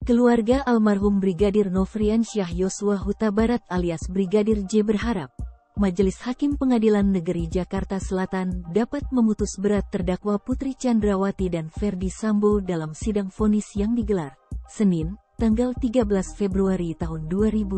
Keluarga almarhum Brigadir Nofriansyah Yosua Huta Barat alias Brigadir J berharap, Majelis Hakim Pengadilan Negeri Jakarta Selatan dapat memutus berat terdakwa Putri Chandrawati dan Ferdy Sambo dalam sidang vonis yang digelar Senin, tanggal 13 Februari tahun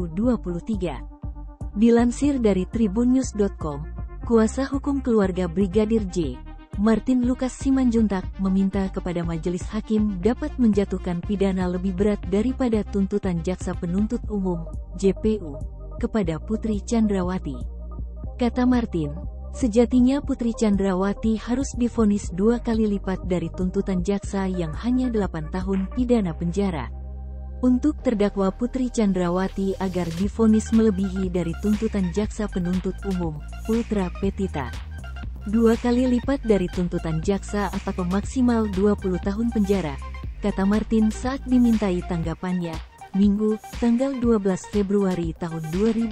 2023. Dilansir dari tribunnews.com, kuasa hukum keluarga Brigadir J, Martin Lucas Simanjuntak, meminta kepada majelis hakim dapat menjatuhkan pidana lebih berat daripada tuntutan jaksa penuntut umum, JPU, kepada Putri Chandrawati. Kata Martin, sejatinya Putri Chandrawati harus divonis 2 kali lipat dari tuntutan jaksa yang hanya 8 tahun pidana penjara. Untuk terdakwa Putri Chandrawati agar divonis melebihi dari tuntutan jaksa penuntut umum, ultra petita, 2 kali lipat dari tuntutan jaksa atau maksimal 20 tahun penjara, kata Martin saat dimintai tanggapannya, Minggu, tanggal 12 Februari tahun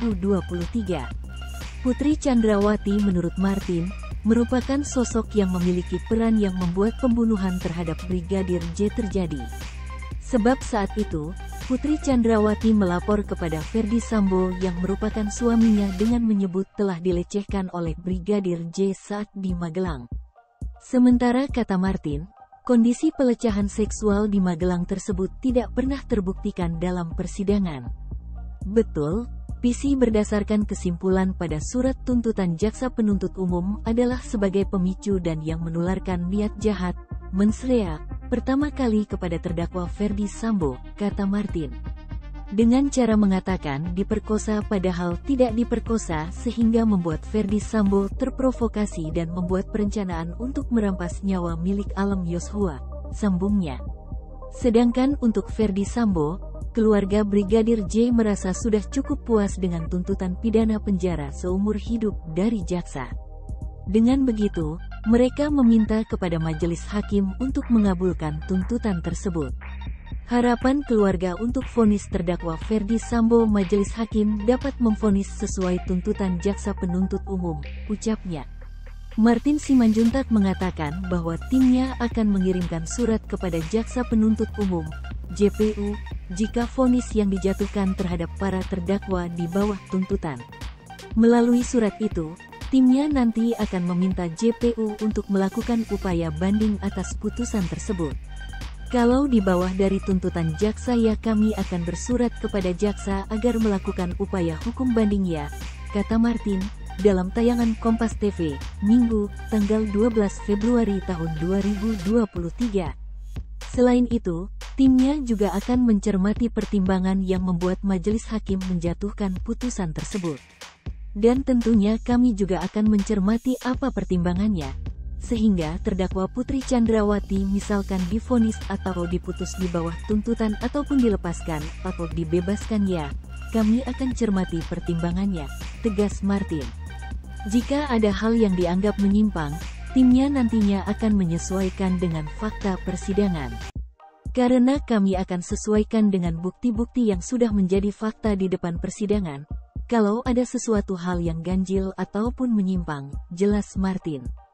2023. Putri Chandrawati menurut Martin, merupakan sosok yang memiliki peran yang membuat pembunuhan terhadap Brigadir J terjadi. Sebab saat itu, Putri Chandrawati melapor kepada Ferdy Sambo yang merupakan suaminya dengan menyebut telah dilecehkan oleh Brigadir J saat di Magelang. Sementara kata Martin, kondisi pelecehan seksual di Magelang tersebut tidak pernah terbuktikan dalam persidangan. Betul, PC berdasarkan kesimpulan pada surat tuntutan jaksa penuntut umum adalah sebagai pemicu dan yang menularkan niat jahat, mensrea, pertama kali kepada terdakwa Ferdy Sambo, kata Martin. Dengan cara mengatakan diperkosa padahal tidak diperkosa sehingga membuat Ferdy Sambo terprovokasi dan membuat perencanaan untuk merampas nyawa milik Alam Yosua, sambungnya. Sedangkan untuk Ferdy Sambo, keluarga Brigadir J merasa sudah cukup puas dengan tuntutan pidana penjara seumur hidup dari jaksa. Dengan begitu, mereka meminta kepada majelis hakim untuk mengabulkan tuntutan tersebut. Harapan keluarga untuk vonis terdakwa Ferdy Sambo majelis hakim dapat memvonis sesuai tuntutan jaksa penuntut umum, ucapnya. Martin Simanjuntak mengatakan bahwa timnya akan mengirimkan surat kepada jaksa penuntut umum, JPU, jika vonis yang dijatuhkan terhadap para terdakwa di bawah tuntutan. Melalui surat itu, timnya nanti akan meminta JPU untuk melakukan upaya banding atas putusan tersebut. Kalau di bawah dari tuntutan jaksa ya kami akan bersurat kepada jaksa agar melakukan upaya hukum banding ya, kata Martin, dalam tayangan Kompas TV, Minggu, tanggal 12 Februari tahun 2023. Selain itu, timnya juga akan mencermati pertimbangan yang membuat majelis hakim menjatuhkan putusan tersebut. Dan tentunya kami juga akan mencermati apa pertimbangannya, sehingga terdakwa Putri Chandrawati misalkan divonis atau diputus di bawah tuntutan ataupun dilepaskan atau dibebaskan ya, kami akan cermati pertimbangannya, tegas Martin. Jika ada hal yang dianggap menyimpang, timnya nantinya akan menyesuaikan dengan fakta persidangan. Karena kami akan sesuaikan dengan bukti-bukti yang sudah menjadi fakta di depan persidangan, kalau ada sesuatu hal yang ganjil ataupun menyimpang, jelas Martin.